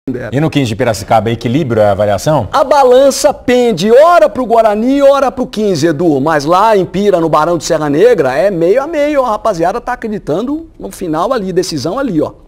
E no 15 de Piracicaba, equilíbrio é a avaliação? A balança pende ora pro Guarani, ora pro 15, Edu. Mas lá em Pira, no Barão de Serra Negra, é meio a meio. A rapaziada tá acreditando no final ali, decisão ali, ó.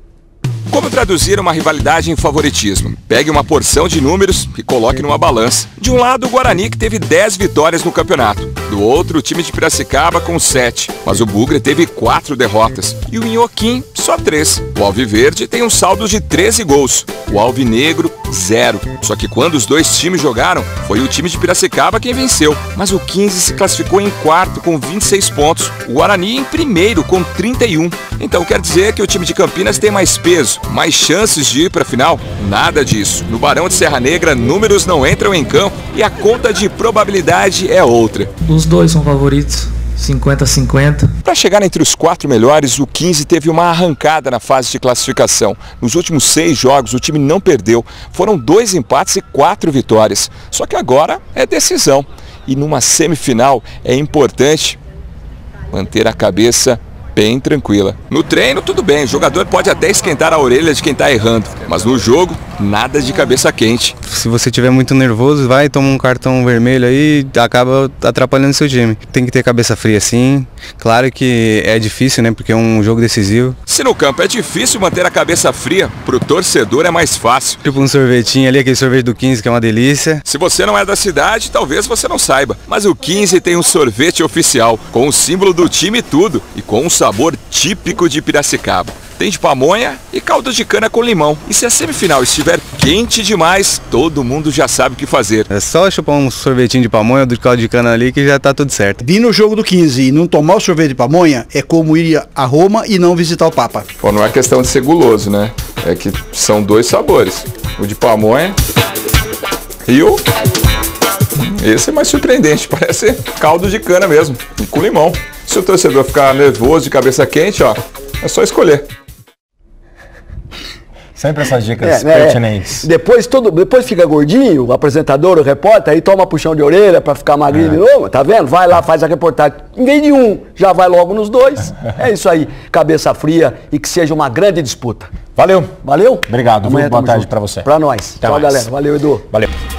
Como traduzir uma rivalidade em favoritismo? Pegue uma porção de números e coloque numa balança. De um lado, o Guarani, que teve 10 vitórias no campeonato. Do outro, o time de Piracicaba com 7. Mas o Bugre teve 4 derrotas. E o Inhoquim, só 3. O Alviverde tem um saldo de 13 gols. O Alvinegro, 0. Só que quando os dois times jogaram, foi o time de Piracicaba quem venceu. Mas o 15 se classificou em quarto com 26 pontos. O Guarani em primeiro com 31. Então quer dizer que o time de Campinas tem mais peso, mais chances de ir para a final? Nada disso. No Barão de Serra Negra, números não entram em campo e a conta de probabilidade é outra. Os dois são favoritos, 50-50. Para chegar entre os 4 melhores, o 15 teve uma arrancada na fase de classificação. Nos últimos 6 jogos, o time não perdeu. Foram 2 empates e 4 vitórias. Só que agora é decisão. E numa semifinal é importante manter a cabeça bem tranquila. No treino, tudo bem, o jogador pode até esquentar a orelha de quem tá errando, mas no jogo, nada de cabeça quente. Se você estiver muito nervoso, vai tomar um cartão vermelho aí, acaba atrapalhando seu time. Tem que ter cabeça fria sim. Claro que é difícil, né, porque é um jogo decisivo. Se no campo é difícil manter a cabeça fria, pro torcedor é mais fácil. Tipo um sorvetinho ali, aquele sorvete do 15 que é uma delícia. Se você não é da cidade, talvez você não saiba, mas o 15 tem um sorvete oficial, com o símbolo do time e tudo, e com um sabor típico de Piracicaba. Tem de pamonha e caldo de cana com limão. E se a semifinal estiver quente demais, todo mundo já sabe o que fazer. É só chupar um sorvetinho de pamonha ou de caldo de cana ali que já tá tudo certo. Vir no jogo do 15 e não tomar o sorvete de pamonha é como ir a Roma e não visitar o Papa. Bom, não é questão de ser guloso, né? É que são 2 sabores. O de pamonha e o... Esse é mais surpreendente, parece caldo de cana mesmo, e com limão. Se o torcedor ficar nervoso, de cabeça quente, ó, é só escolher. Sempre essas dicas pertinentes. Depois fica gordinho, o apresentador, o repórter, aí toma puxão de orelha pra ficar magrinho de novo, tá vendo? Vai lá, faz a reportagem. Em vez de um, já vai logo nos 2. É isso aí, cabeça fria e que seja uma grande disputa. Valeu. Valeu? Obrigado. Boa tarde pra você. Pra nós. Até Tchau, mais. galera. Valeu, Edu. Valeu.